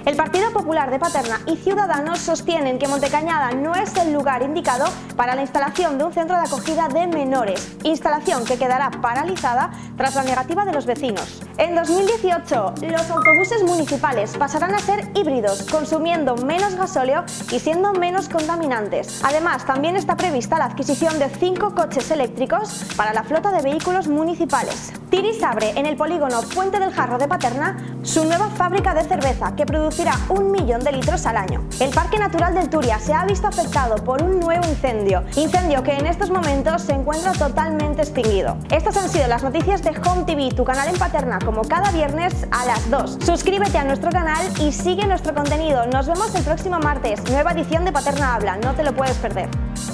El Partido Popular de Paterna y Ciudadanos sostienen que Montecañada no es el lugar indicado para la instalación de un centro de acogida de menores, instalación que quedará paralizada tras la negativa de los vecinos. En 2018, los autobuses municipales pasarán a ser híbridos, consumiendo menos gasóleo y siendo menos contaminantes. Además, también está prevista la adquisición de 5 coches eléctricos para la flota de vehículos municipales. Tiris abre en el polígono Fuente del Jarro de Paterna su nueva fábrica de cerveza que producirá 1 millón de litros al año. El Parque Natural del Turia se ha visto afectado por un nuevo incendio que en estos momentos se encuentra totalmente extinguido. Estas han sido las noticias de Home TV, tu canal en Paterna, como cada viernes a las 2. Suscríbete a nuestro canal y sigue nuestro contenido. Nos vemos el próximo martes, nueva edición de Paterna Habla, no te lo puedes perder.